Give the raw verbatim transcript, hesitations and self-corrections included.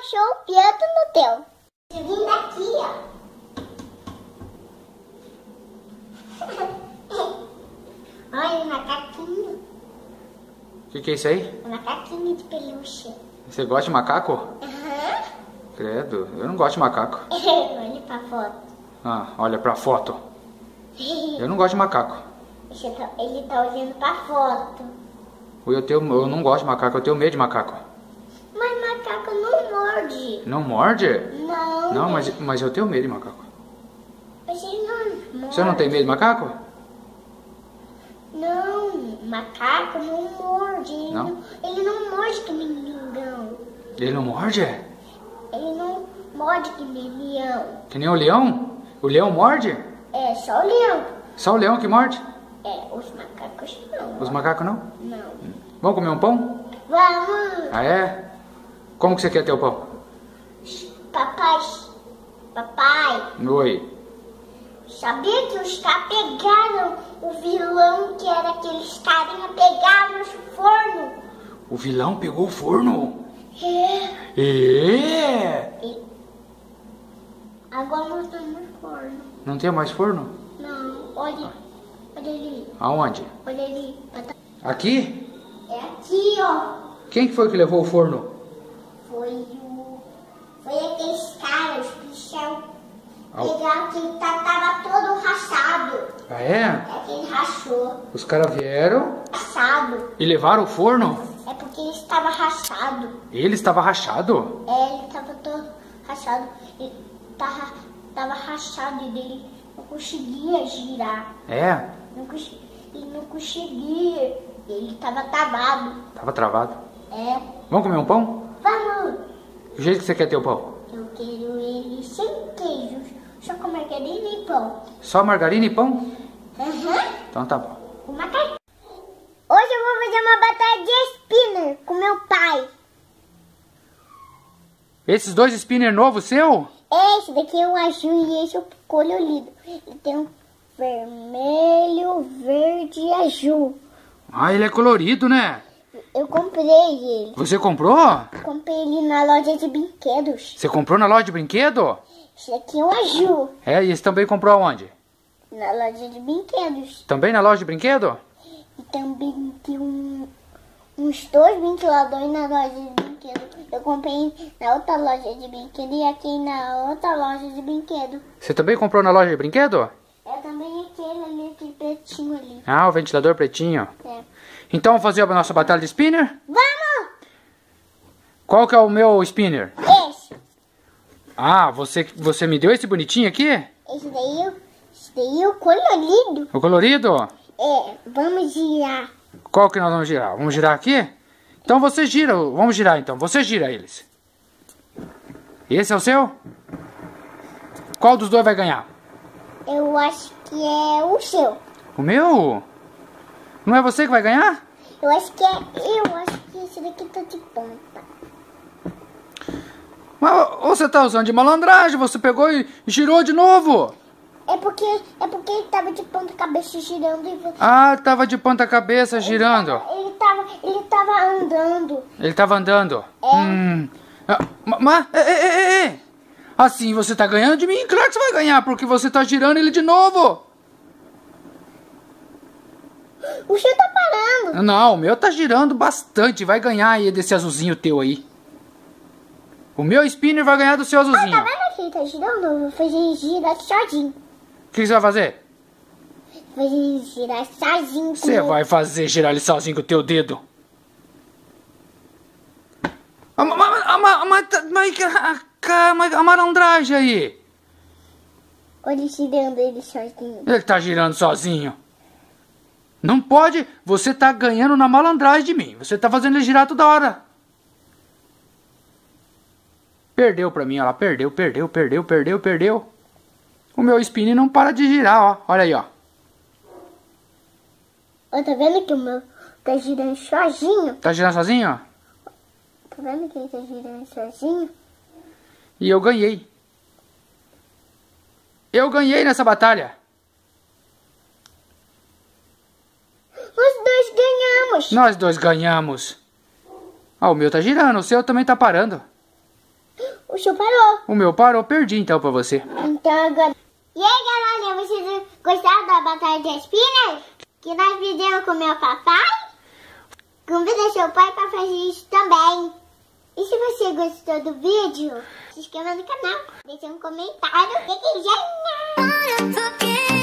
cachorro preto no teu. Seguindo aqui, ó. Olha, um macaquinho. O que, que é isso aí? Um macaquinho de peluche. Você gosta de macaco? Aham. Uhum. Credo, eu não gosto de macaco. Olha pra foto. Ah, olha pra foto. Eu não gosto de macaco. Ele tá olhando pra foto. Eu, tenho, eu não gosto de macaco, eu tenho medo de macaco. Mas macaco não morde. Não morde? Não. Não, mas, mas eu tenho medo de macaco. Mas ele não morde. Você não tem medo de macaco? Não, macaco não morde. Ele Não? não, ele não morde que nem leão. Ele não morde? Ele não morde que nem leão. Que nem o leão? O leão morde? É, só o leão. Só o leão que morde? É, os macacos não. Os macacos não? Não. Vamos comer um pão? Vamos. Ah, é? Como que você quer ter o pão? Papai, papai, Oi. sabia que os caras pegaram o vilão que era aqueles carinha, pegaram no forno? O vilão pegou o forno? É. É? E agora não temos forno. Não tem mais forno? Não, olha, olha ali, Aonde? olha ali. Aqui? É aqui, ó. Quem que foi que levou o forno? Foi o... Foi aqueles caras, os bichão. Au. Pegaram que tá, tava todo rachado. Ah, é? É que ele rachou. Os caras vieram Rachado. e levaram o forno? É porque ele estava rachado. Ele estava rachado? É, ele estava todo rachado. Ele tava, tava rachado e ele não conseguia girar. É? Não, cons- ele não conseguia. Ele estava travado. Tava travado. É. Vamos comer um pão? Vamos. Do jeito que você quer ter o pão? Eu quero ele sem queijo. Só com margarina e pão. Só margarina e pão? Aham. Então tá bom. O macaco. Hoje eu vou fazer uma batalha de spinner com meu pai. Esses dois spinner novos seu? Esse daqui é o azul e esse é o colorido. Ele tem um vermelho, verde e azul. Ah, ele é colorido, né? Eu comprei ele. Você comprou? Comprei ele na loja de brinquedos. Você comprou na loja de brinquedo? Esse daqui é o azul. É, e esse também comprou aonde? Na loja de brinquedos. Também na loja de brinquedo? E também tem um, uns dois ventiladores na loja de brinquedos. Eu comprei na outra loja de brinquedo e aqui na outra loja de brinquedo. Você também comprou na loja de brinquedo? É também aquele ali, aquele pretinho ali. Ah, o ventilador pretinho. É. Então vamos fazer a nossa batalha de spinner? Vamos! Qual que é o meu spinner? Esse. Ah, você, você me deu esse bonitinho aqui? Esse daí, esse daí é o colorido. O colorido? É, vamos girar. Qual que nós vamos girar? Vamos girar aqui? Então você gira, vamos girar então. Você gira eles. Esse é o seu? Qual dos dois vai ganhar? Eu acho que é o seu. O meu? Não é você que vai ganhar? Eu acho que é, eu acho que esse daqui tá de ponta. Mas você tá usando de malandragem, você pegou e girou de novo. É porque, é porque ele tava de ponta cabeça girando e você... Ah, tava de ponta cabeça girando. Ele tava, ele tava andando. Ele tava andando. É. Hum. Mas, é, é, é, é. Assim você tá ganhando de mim? Claro que você vai ganhar, porque você tá girando ele de novo. O seu tá parando. Não, o meu tá girando bastante. Vai ganhar aí desse azulzinho teu aí. O meu spinner vai ganhar do seu Ah, tá azulzinho. vendo que ele tá girando? Eu vou fazer ele girar sozinho. O que você vai fazer? Vou fazer ele girar sozinho. Você com vai fazer girar ele sozinho com o teu dedo. A, ma- ma- a, ma- ma- mas a, a, a malandragem aí. Olha ele girando ele sozinho. Ele tá girando sozinho. Não pode. Você tá ganhando na malandragem de mim. Você tá fazendo ele girar toda hora. Perdeu pra mim, ó lá. Perdeu, perdeu, perdeu, perdeu, perdeu. O meu spinner não para de girar, ó. Olha aí, ó. Ó, tá vendo que o meu tá girando sozinho? Tá girando sozinho, ó? Tá vendo que ele tá girando sozinho? E eu ganhei. Eu ganhei nessa batalha. Nós dois ganhamos. Nós dois ganhamos. Ah, o meu tá girando, o seu também tá parando. O seu parou. O meu parou, perdi então pra você. Então agora... E aí, galera, vocês gostaram da batalha de espinas? Que nós fizemos com o meu papai? Convida seu pai pra fazer isso também. E se você gostou do vídeo, se inscreva no canal, deixe um comentário. E que